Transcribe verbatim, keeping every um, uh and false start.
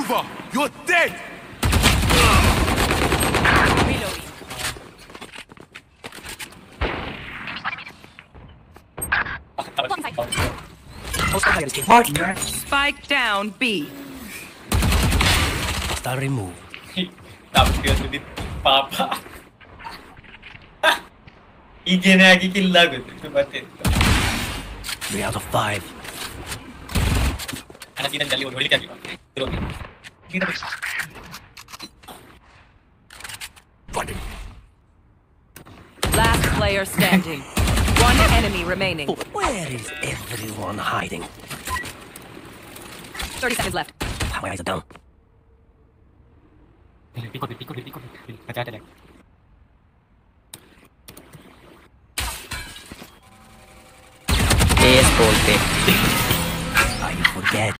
over! You're dead! Reloading. Partner. Spike down B. Hostile removed. Tampil di papa. Idzie na jaki kill lagu coba tento. Three out of five. Anak sinan dali ulit kan gitu. Turun. Kita Last player standing. One enemy remaining. Where is everyone hiding? thirty seconds left. My eyes are down. pikir pikir pikir pikir. Ada ada. Yes, ball pick. I forget.